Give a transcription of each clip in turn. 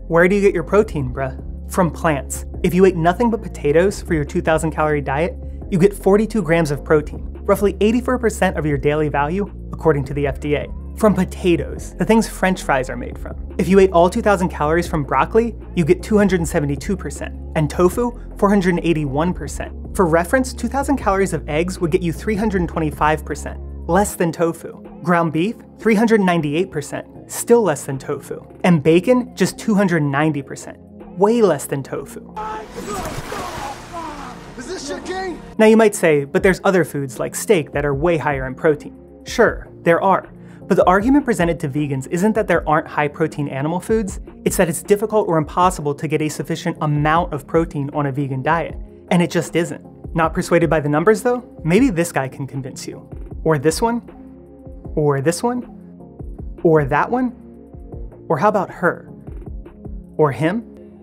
Where do you get your protein, bruh? From plants. If you ate nothing but potatoes for your 2,000 calorie diet, you get 42 grams of protein, roughly 84% of your daily value, according to the FDA. From potatoes, the things French fries are made from. If you ate all 2,000 calories from broccoli, you get 272%, and tofu, 481%. For reference, 2,000 calories of eggs would get you 325%, less than tofu. Ground beef, 398%, still less than tofu. And bacon, just 290%, way less than tofu. Is this your game? Now you might say, but there's other foods like steak that are way higher in protein. Sure, there are. But the argument presented to vegans isn't that there aren't high-protein animal foods, it's that it's difficult or impossible to get a sufficient amount of protein on a vegan diet. And it just isn't. Not persuaded by the numbers though? Maybe this guy can convince you. Or this one? Or this one? Or that one? Or how about her? Or him?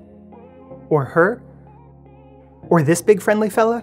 Or her? Or this big friendly fella?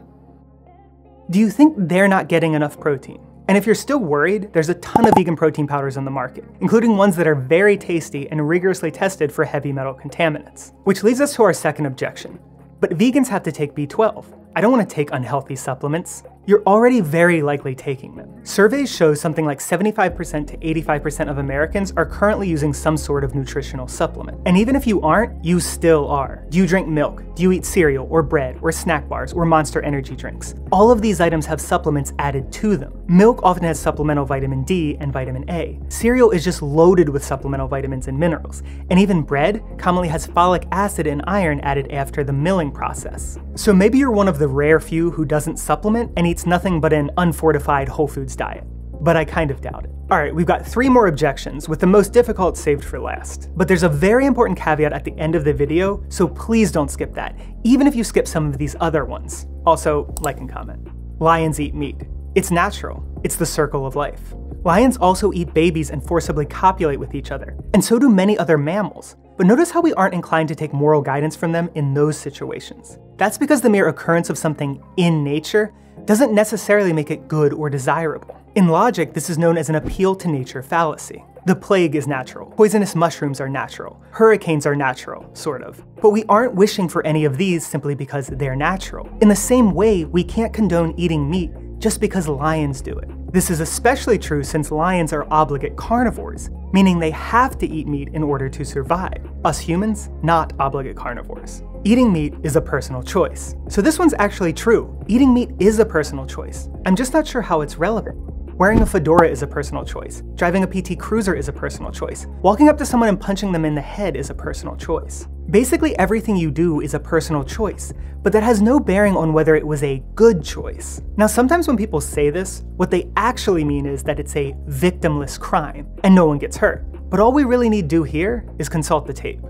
Do you think they're not getting enough protein? And if you're still worried, there's a ton of vegan protein powders on the market, including ones that are very tasty and rigorously tested for heavy metal contaminants. Which leads us to our second objection. But vegans have to take B12. I don't want to take unhealthy supplements. You're already very likely taking them. Surveys show something like 75% to 85% of Americans are currently using some sort of nutritional supplement. And even if you aren't, you still are. Do you drink milk? Do you eat cereal or bread or snack bars or Monster energy drinks? All of these items have supplements added to them. Milk often has supplemental vitamin D and vitamin A. Cereal is just loaded with supplemental vitamins and minerals. And even bread commonly has folic acid and iron added after the milling process. So maybe you're one of the rare few who doesn't supplement and eats nothing but an unfortified whole foods diet. But I kind of doubt it. Alright, we've got 3 more objections, with the most difficult saved for last. But there's a very important caveat at the end of the video, so please don't skip that, even if you skip some of these other ones. Also, like and comment. Lions eat meat. It's natural. It's the circle of life. Lions also eat babies and forcibly copulate with each other, and so do many other mammals. But notice how we aren't inclined to take moral guidance from them in those situations. That's because the mere occurrence of something in nature doesn't necessarily make it good or desirable. In logic, this is known as an appeal to nature fallacy. The plague is natural, poisonous mushrooms are natural, hurricanes are natural, sort of. But we aren't wishing for any of these simply because they're natural. In the same way, we can't condone eating meat just because lions do it. This is especially true since lions are obligate carnivores, meaning they have to eat meat in order to survive. Us humans, not obligate carnivores. Eating meat is a personal choice. So this one's actually true. Eating meat is a personal choice. I'm just not sure how it's relevant. Wearing a fedora is a personal choice. Driving a PT Cruiser is a personal choice. Walking up to someone and punching them in the head is a personal choice. Basically everything you do is a personal choice, but that has no bearing on whether it was a good choice. Now sometimes when people say this, what they actually mean is that it's a victimless crime, and no one gets hurt. But all we really need to do here is consult the tape.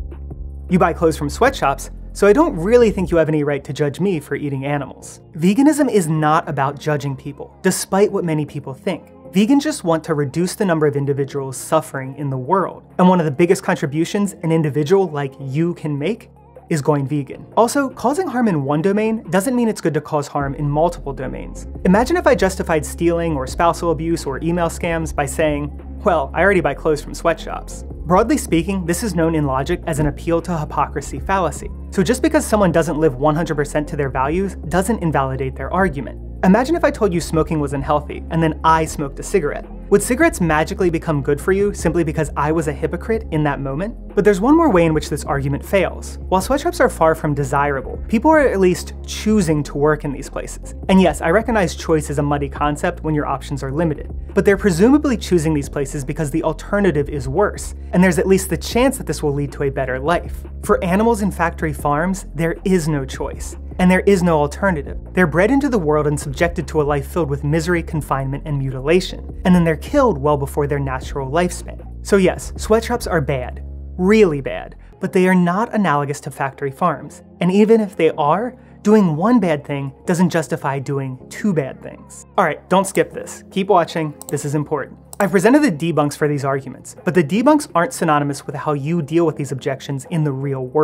You buy clothes from sweatshops, so I don't really think you have any right to judge me for eating animals. Veganism is not about judging people, despite what many people think. Vegans just want to reduce the number of individuals suffering in the world. And one of the biggest contributions an individual like you can make is going vegan. Also, causing harm in one domain doesn't mean it's good to cause harm in multiple domains. Imagine if I justified stealing or spousal abuse or email scams by saying, well, I already buy clothes from sweatshops. Broadly speaking, this is known in logic as an appeal to hypocrisy fallacy. So just because someone doesn't live 100% to their values doesn't invalidate their argument. Imagine if I told you smoking was unhealthy, and then I smoked a cigarette. Would cigarettes magically become good for you simply because I was a hypocrite in that moment? But there's one more way in which this argument fails. While sweatshops are far from desirable, people are at least choosing to work in these places. And yes, I recognize choice is a muddy concept when your options are limited, but they're presumably choosing these places because the alternative is worse, and there's at least the chance that this will lead to a better life. For animals in factory farms, there is no choice. And there is no alternative. They're bred into the world and subjected to a life filled with misery, confinement, and mutilation. And then they're killed well before their natural lifespan. So yes, sweatshops are bad. Really bad. But they are not analogous to factory farms. And even if they are, doing one bad thing doesn't justify doing 2 bad things. Alright, don't skip this. Keep watching, this is important. I've presented the debunks for these arguments, but the debunks aren't synonymous with how you deal with these objections in the real world.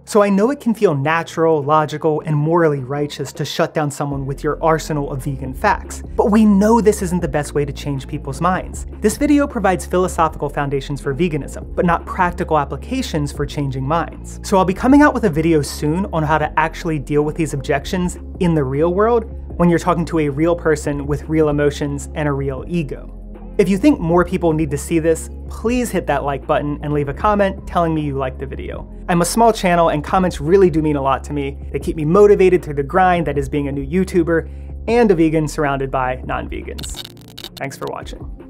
So I know it can feel natural, logical, and morally righteous to shut down someone with your arsenal of vegan facts, but we know this isn't the best way to change people's minds. This video provides philosophical foundations for veganism, but not practical applications for changing minds. So I'll be coming out with a video soon on how to actually deal with these objections in the real world when you're talking to a real person with real emotions and a real ego. If you think more people need to see this, please hit that like button and leave a comment telling me you liked the video. I'm a small channel and comments really do mean a lot to me. They keep me motivated through the grind that is being a new YouTuber and a vegan surrounded by non-vegans. Thanks for watching.